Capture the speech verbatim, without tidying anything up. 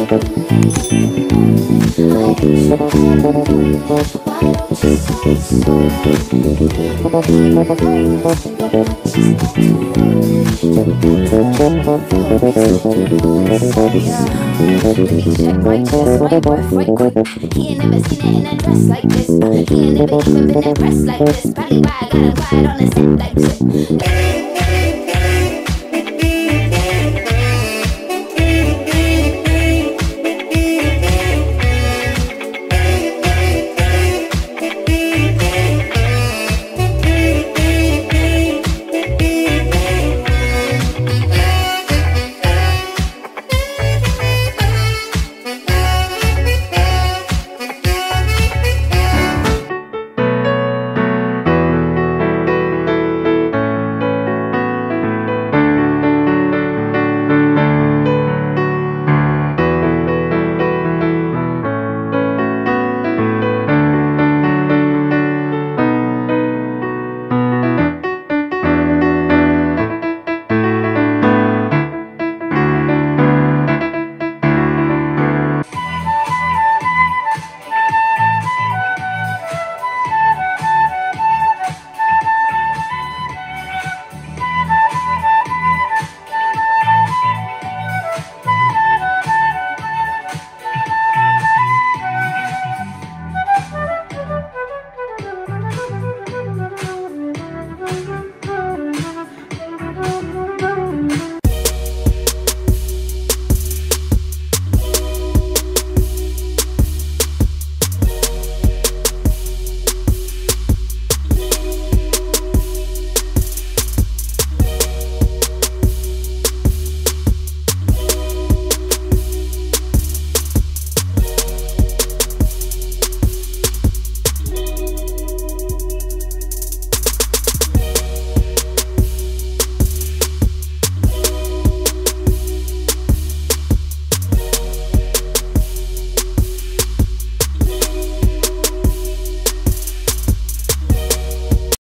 Check my chest, my breath right quick. He ain't never seen it in a dress like this. He ain't never even been impressed like this. Probably why I got a ride on the set like this.